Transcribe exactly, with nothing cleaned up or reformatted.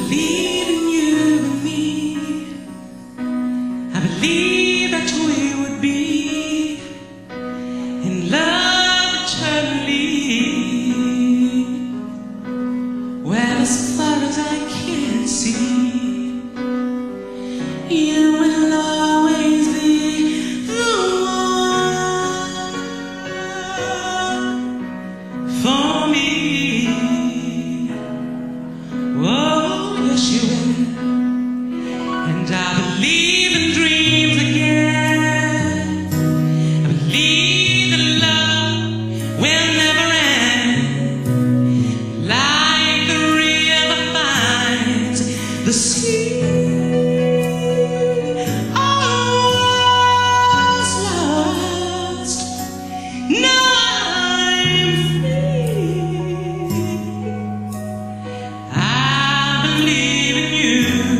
believe in you and me. I believe that we would be in love eternally. Well, as far as I can see, you will always be the one for me. Oh, yes you will. And I believe in dreams again. I believe that love will never end, like the river finds the sea. All's lost, now I'm free. I believe in you.